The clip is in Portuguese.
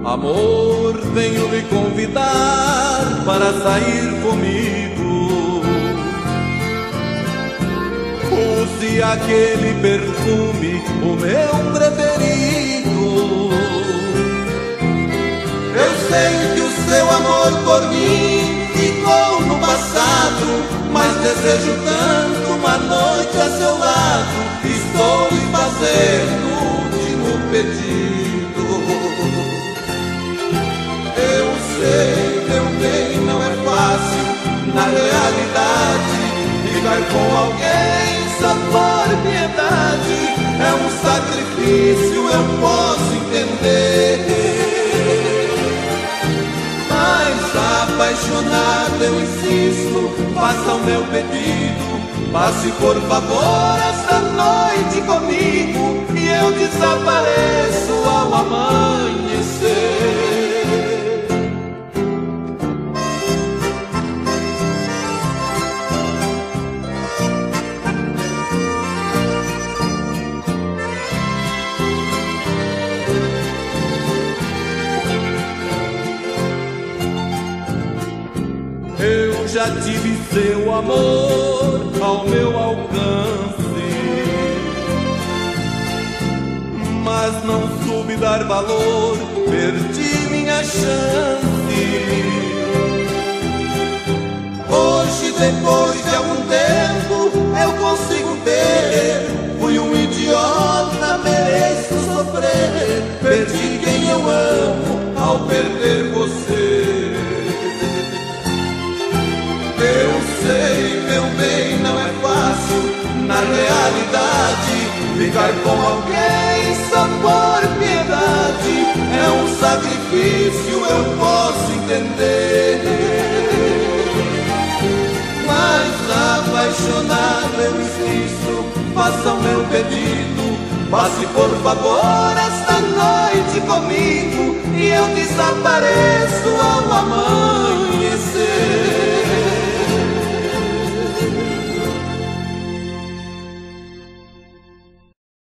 Amor, venho lhe convidar para sair comigo. Use aquele perfume, o meu preferido. Eu sei que o seu amor por mim ficou no passado, mas desejo tanto uma noite a seu lado. Estou lhe fazendo o último pedido. Eu sei, meu bem, não é fácil na realidade ficar com alguém só por piedade. É um sacrifício, eu posso entender, mas apaixonado eu insisto, faça o meu pedido. Passe por favor esta noite comigo e eu desapareço ao amanhecer. Eu já tive seu amor ao meu alcance, mas não soube dar valor, perdi minha chance. Hoje, depois de algum tempo, eu consigo ver, fui um idiota, mereço sofrer. Perdi quem eu amo ao perder você. Eu sei, meu bem, não é fácil na realidade ficar com alguém só por piedade. É um sacrifício, eu posso entender, mas apaixonado eu insisto, faça o meu pedido. Passe por favor esta noite comigo e eu desapareço ao amanhecer.